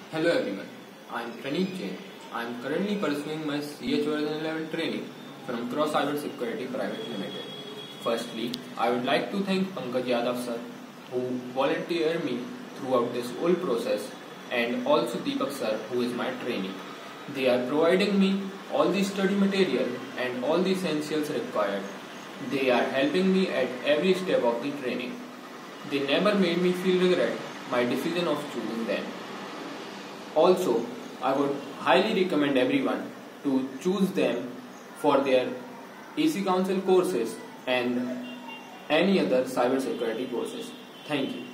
Hello everyone, I am Praneet Jain. I am currently pursuing my CH version 11 training from Cross Cyber Security Private Limited. Firstly, I would like to thank Pankaj Yadav sir who volunteered me throughout this whole process and also Deepak sir who is my trainee. They are providing me all the study material and all the essentials required. They are helping me at every step of the training. They never made me feel regret my decision of choosing them. Also, I would highly recommend everyone to choose them for their AC Council courses and any other cybersecurity courses. Thank you.